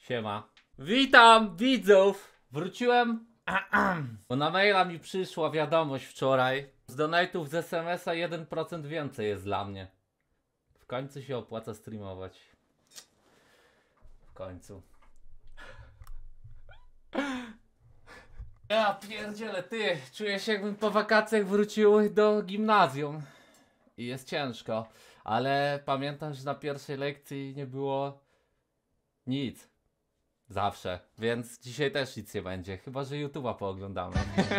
Siema. Witam widzów! Wróciłem, bo na maila mi przyszła wiadomość wczoraj. Z donate'ów z SMS-a 1% więcej jest dla mnie. W końcu się opłaca streamować. W końcu. Ja pierdzielę, ty, czuję się jakbym po wakacjach wrócił do gimnazjum. I jest ciężko, ale pamiętam, że na pierwszej lekcji nie było nic. Zawsze, więc dzisiaj też nic nie będzie, chyba że YouTube'a pooglądamy.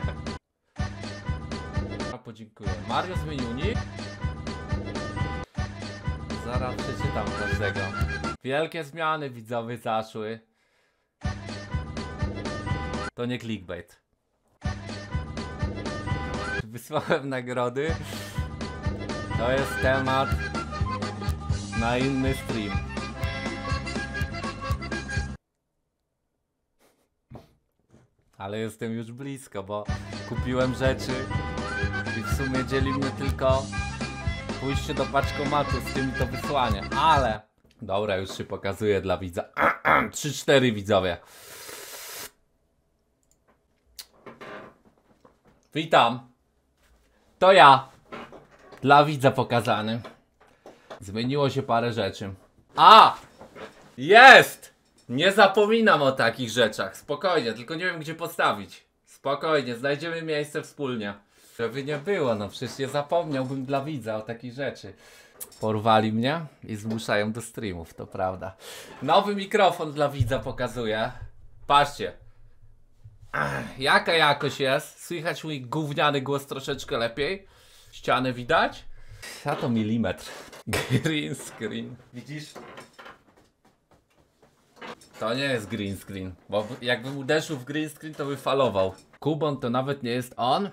Podziękuję. Mario zmienił nick? Zaraz przeczytam każdego. Wielkie zmiany widzowie zaszły. To nie clickbait. Wysłałem nagrody. To jest temat na inny stream. Ale jestem już blisko, bo kupiłem rzeczy i w sumie dzieli mnie tylko pójście do paczkomatu z tym i to wysłanie. Ale dobra, już się pokazuje dla widza. 3-4 widzowie. Witam. To ja. Dla widza pokazany. Zmieniło się parę rzeczy. A! Jest! Nie zapominam o takich rzeczach. Spokojnie, tylko nie wiem gdzie postawić. Spokojnie, znajdziemy miejsce wspólnie. Żeby nie było, no przecież nie zapomniałbym dla widza o takich rzeczy. Porwali mnie i zmuszają do streamów, to prawda. Nowy mikrofon dla widza pokazuję. Patrzcie. Jaka jakość jest? Słychać mój gówniany głos troszeczkę lepiej? Ścianę widać? A to milimetr. Green screen. Widzisz? To nie jest green screen, bo jakbym uderzył w green screen, to by falował. Kubon to nawet nie jest on.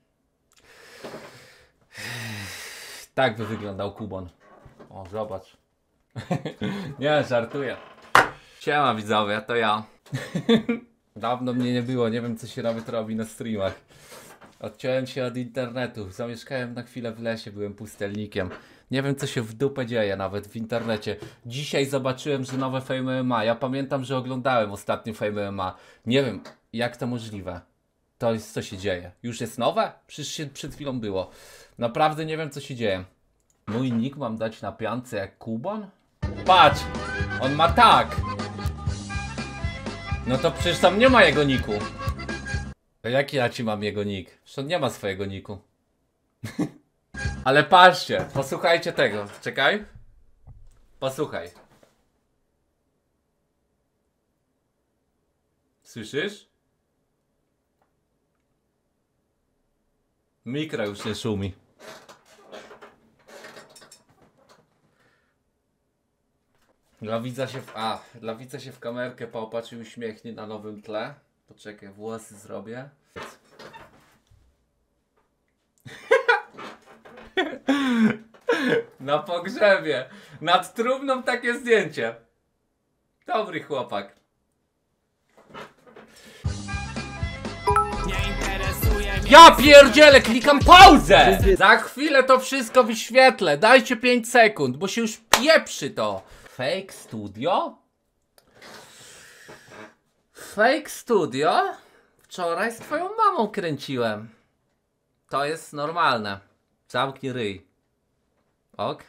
Tak by wyglądał Kubon. O, zobacz. Nie, żartuję. Siema widzowie, to ja. Dawno mnie nie było, nie wiem co się nawet robi na streamach. Odciąłem się od internetu, zamieszkałem na chwilę w lesie, byłem pustelnikiem. Nie wiem co się w dupę dzieje nawet w internecie. Dzisiaj zobaczyłem, że nowe Fame MMA. Ja pamiętam, że oglądałem ostatnio Fame MMA. Nie wiem jak to możliwe. To jest co się dzieje. Już jest nowe? Przecież się przed chwilą było. Naprawdę nie wiem co się dzieje. Mój nick mam dać na piance jak Kubon? Patrz! On ma tak! No to przecież tam nie ma jego niku. To jaki ja ci mam jego nick? Przecież on nie ma swojego niku. Ale patrzcie, posłuchajcie tego. Czekaj. Posłuchaj. Słyszysz? Mikro już nie szumi. Dla widza się w kamerkę popatrz i uśmiechnie na nowym tle. Poczekaj, włosy zrobię. Na pogrzebie. Nad trumną takie zdjęcie. Dobry chłopak. Ja pierdzielę, klikam pauzę! Za chwilę to wszystko wyświetlę. Dajcie 5 sekund, bo się już pieprzy to. Fake Studio? Fake Studio? Wczoraj z twoją mamą kręciłem. To jest normalne. Zamknij ryj. Ok?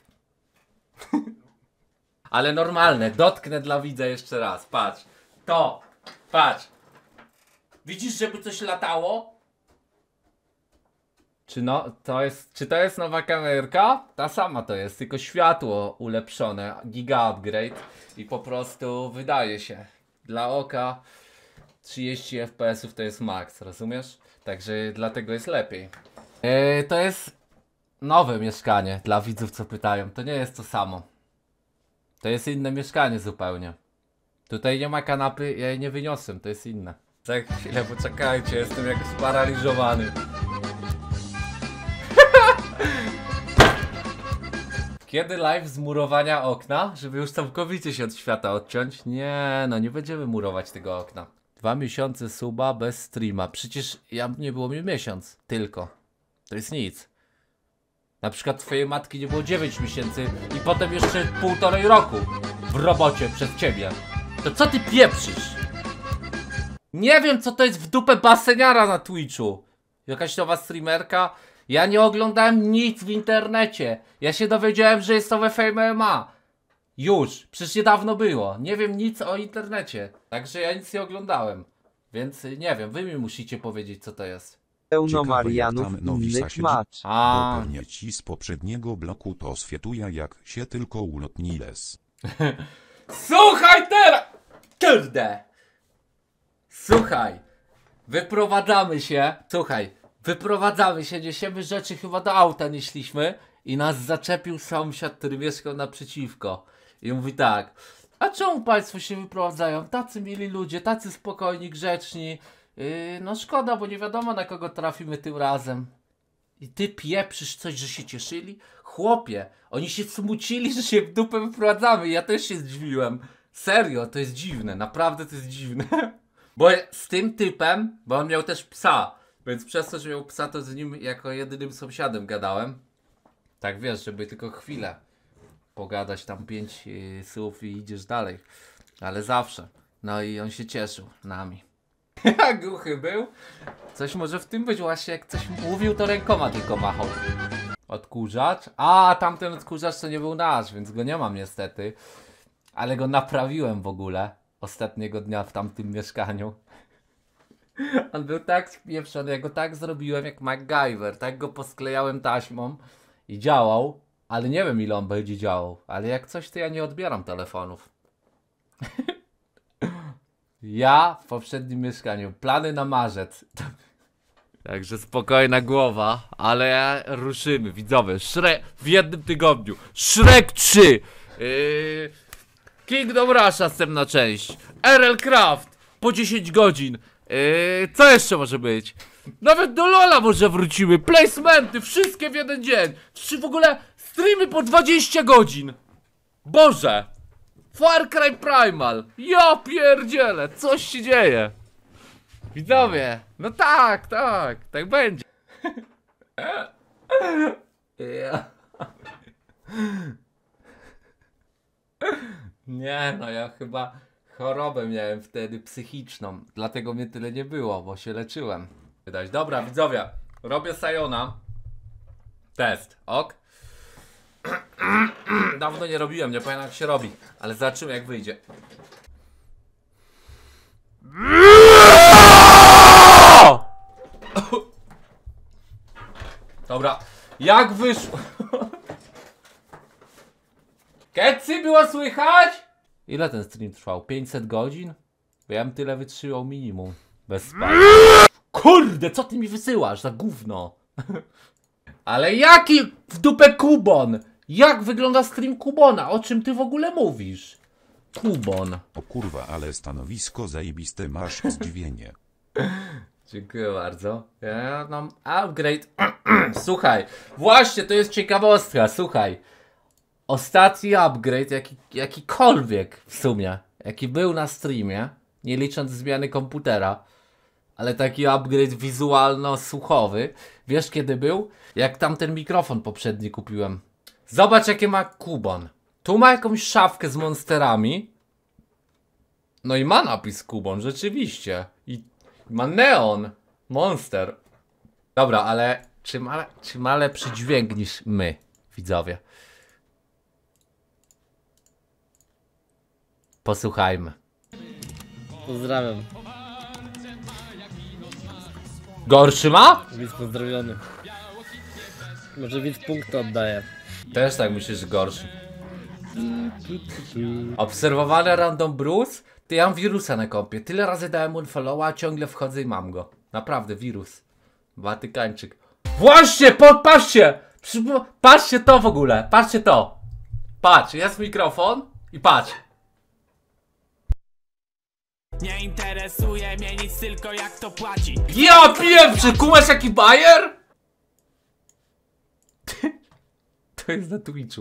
Ale normalne. Dotknę dla widza jeszcze raz. Patrz. To. Patrz. Widzisz, żeby coś latało? Czy to jest nowa kamerka? Ta sama to jest, tylko światło ulepszone. Giga upgrade. I po prostu wydaje się. Dla oka 30 fps to jest max, rozumiesz? Także dlatego jest lepiej. To jest nowe mieszkanie dla widzów co pytają. To nie jest to samo. To jest inne mieszkanie zupełnie. Tutaj nie ma kanapy, ja jej nie wyniosłem, to jest inne. Za chwilę poczekajcie, jestem jak sparaliżowany. Kiedy live z murowania okna, żeby już całkowicie się od świata odciąć? Nie, no nie będziemy murować tego okna. 2 miesiące suba bez streama. Przecież nie było mi miesiąc. Tylko. To jest nic. Na przykład twojej matki nie było 9 miesięcy i potem jeszcze 1,5 roku w robocie przez ciebie. To co ty pieprzysz? Nie wiem, co to jest w dupę baseniara na Twitchu. Jakaś nowa streamerka? Ja nie oglądałem nic w internecie. Ja się dowiedziałem, że jest to we Fame MMA. Już, przecież niedawno było. Nie wiem nic o internecie. Także ja nic nie oglądałem. Więc nie wiem, wy mi musicie powiedzieć, co to jest. Pełno Marianów innych macz. A, Bo pewnie ci z poprzedniego bloku to świetuje jak się tylko ulotniles. słuchaj teraz! Kurde! Słuchaj, wyprowadzamy się. Słuchaj, wyprowadzamy się, niesiemy rzeczy, chyba do auta nieśliśmy i nas zaczepił sąsiad, który mieszkał naprzeciwko. I mówi tak: a czemu państwo się wyprowadzają? Tacy mili ludzie, tacy spokojni, grzeczni. No szkoda, bo nie wiadomo, na kogo trafimy tym razem. I ty pieprzysz coś, że się cieszyli? Chłopie, oni się smucili, że się w dupę wyprowadzamy. Ja też się zdziwiłem. Serio, to jest dziwne, naprawdę to jest dziwne. Bo z tym typem, bo on miał też psa, więc przez to, że miał psa, to z nim jako jedynym sąsiadem gadałem. Tak wiesz, żeby tylko chwilę pogadać tam 5 słów i idziesz dalej. Ale zawsze. No i on się cieszył nami. Jak głuchy był. Coś może w tym być właśnie, jak coś mówił, to rękoma tylko machał. Odkurzacz? A, tamten odkurzacz to nie był nasz, więc go nie mam niestety. Ale go naprawiłem w ogóle ostatniego dnia w tamtym mieszkaniu. On był tak spieprzony, ja go tak zrobiłem jak MacGyver. Tak go posklejałem taśmą i działał. Ale nie wiem, ile on będzie działał. Ale jak coś, to ja nie odbieram telefonów. Ja w poprzednim mieszkaniu. Plany na marzec. Także spokojna głowa, ale ruszymy, widzowie. Shrek w jednym tygodniu. Shrek 3. Kingdom Rush następna część. RL Craft po 10 godzin. Co jeszcze może być? Nawet do LoL'a może wrócimy. Placementy, wszystkie w jeden dzień. W ogóle streamy po 20 godzin. Boże. Far Cry Primal. Ja pierdzielę, coś się dzieje. Widzowie, no tak będzie. Nie no, ja chyba chorobę miałem wtedy psychiczną. Dlatego mnie tyle nie było, bo się leczyłem. Wydać. Dobra, widzowie, robię Sajona. Test, ok? Dawno nie robiłem, nie pamiętam jak się robi. Ale zobaczymy jak wyjdzie. Dobra, jak wyszło? Kecy było słychać? Ile ten stream trwał? 500 godzin? Bo ja bym tyle wytrzymał minimum. Bez spania. Kurde, co ty mi wysyłasz za gówno? Ale jaki w dupę Kubon? Jak wygląda stream Kubona? O czym ty w ogóle mówisz? Kubon. O kurwa, ale stanowisko zajebiste masz, zdziwienie. Dziękuję bardzo. Ja mam upgrade. Słuchaj, właśnie to jest ciekawostka, słuchaj. Ostatni upgrade, jakikolwiek w sumie, jaki był na streamie, nie licząc zmiany komputera, ale taki upgrade wizualno-słuchowy, wiesz kiedy był? Jak tamten mikrofon poprzedni kupiłem. Zobacz jakie ma Kubon. Tu ma jakąś szafkę z monsterami. No i ma napis Kubon, rzeczywiście. I ma neon. Monster. Dobra, ale czy ma lepszy dźwięk niż my, widzowie? Posłuchajmy. Pozdrawiam. Gorszy ma? Widz pozdrowiony. Może widz punkty oddaje. Też tak myślę, że gorszy. Obserwowany Random Bruce? Ty ja mam wirusa na kompie. Tyle razy dałem unfollowa, a ciągle wchodzę i mam go. Naprawdę, wirus. Watykańczyk. Właśnie, patrzcie! Patrzcie to w ogóle, patrzcie to. Patrz, jest mikrofon i patrz. Nie interesuje mnie nic, tylko jak to płaci. Ja pieprzy, kumasz jaki bajer? To jest na Twitchu.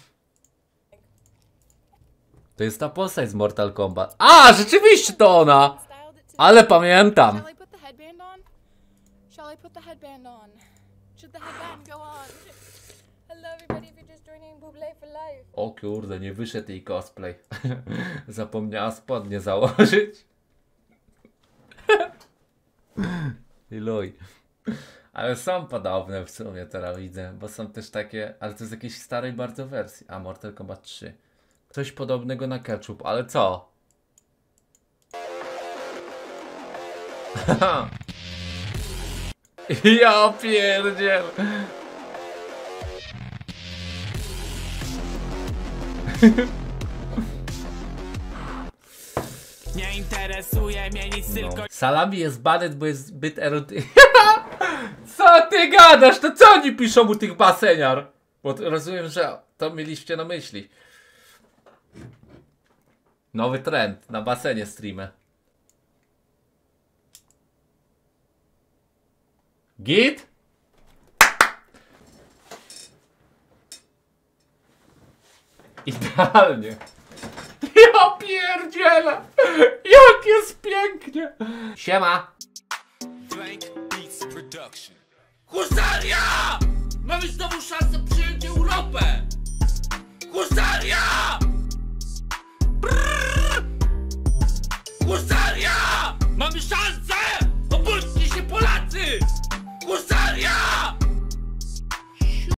To jest ta postać z Mortal Kombat. A, rzeczywiście to ona! Ale pamiętam. Shall I put the headband on? Shall I put the headband on? Should the headband go on? Hello everybody, if you're just joining Buble for life. O kurde, nie wyszedł jej cosplay. Zapomniała spodnie założyć. I luj. Ale są podobne w sumie, teraz widzę, bo są też takie, ale to jest jakiejś starej bardzo wersji. A, Mortal Kombat 3. Coś podobnego na ketchup, ale co? Ja pierdziel. Nie interesuje mnie nic, tylko Salami jest banet, bo jest zbyt erotyczny. Co ty gadasz? To co oni piszą u tych baseniar? Bo rozumiem, że to mieliście na myśli. Nowy trend, na basenie streamy. Git? Idealnie. Ja pierdzielę! Jak jest pięknie! Siema! Husaria! Mamy znowu szansę przyjąć Europę! Husaria!